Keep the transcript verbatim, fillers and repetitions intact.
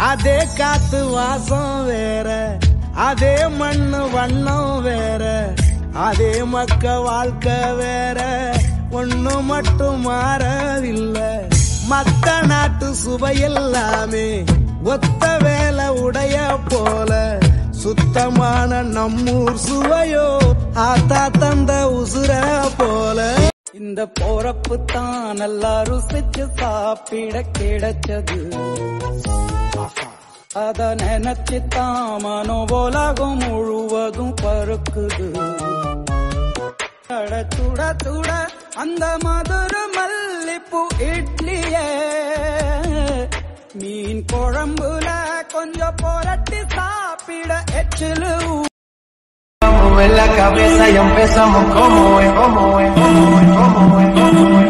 அதே காத்து வாசம் வேற, அதே மண்ணு வண்ணம் வேற, அதே மக்க வாழ்க்கை வேற, ஒண்ணு மட்டும் மாறவில்லை. மத்த நாட்டு சுவையெல்லாமே ஒத்த வேலை உடைய போல, சுத்தமான நம்மூர் சுவையோ ஆத்தா தந்த உசுர போல. இந்த போறப்பு தான் நல்லா ருசிச்சு சாப்பிட கிடைச்சது. அத நினைச்சுத்தான் மனோ உலகம் முழுவதும் பருக்குது. சுட சுட அந்த மதுர மல்லிப்பூ இட்லியே, மீன் குழம்புல கொஞ்சம் புரட்டி சாப்பிட எச்சிலு. En la cabeza y empezamos como es, como es, como es, como es, como es.